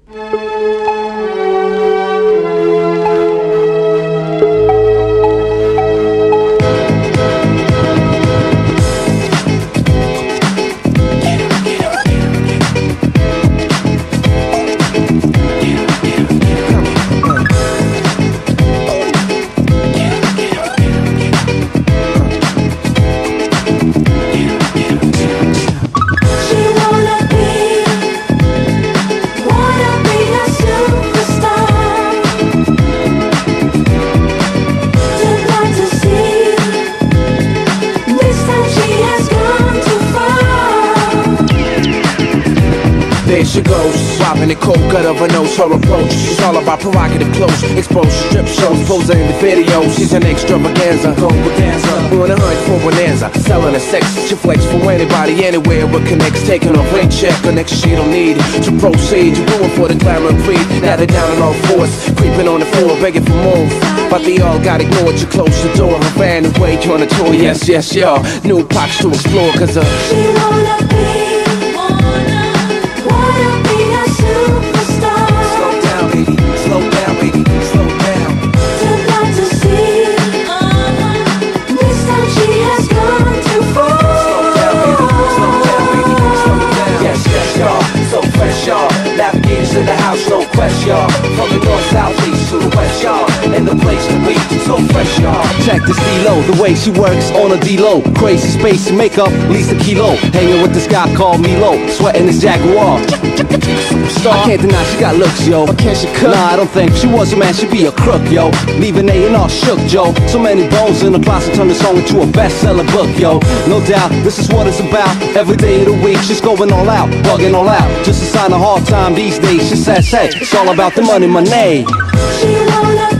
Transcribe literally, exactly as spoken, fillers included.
There she goes, swapping the cold cut of her nose. Her approach is all about provocative clothes, exposed strip shows, posing in the videos. She's an extravaganza, go bonanza, on a hunt for bonanza, selling her sex. She flex for anybody, anywhere, but connects, taking a ring check, connection she don't need to proceed. You're going for the glamour and greed. Now they're down on all fours, creeping on the floor, begging for more, but they all got ignored. You close the door, her fan away, on a tour. Yes, yes, y'all, new pops to explore, cause uh, she wanna be. Navigators in the house, no question, y'all. From the north, south, east to the west, y'all. And the place to be, so fresh, y'all. Check this D-Lo, the way she works on a D-Lo. Crazy space makeup, least a kilo. Hanging with this guy called Milo, sweating his Jaguar. I can't deny she got looks, yo. But can she cook? Nah, I don't think she was a man, she'd be a crook, yo. Leaving A and R shook, Joe. So many bones in the closet, turn the song into a bestseller book, yo. No doubt, this is what it's about. Every day of the week, she's going all out, bugging all out. Just to sign a hard time these days, she says, hey, it's all about the money, money. She wanna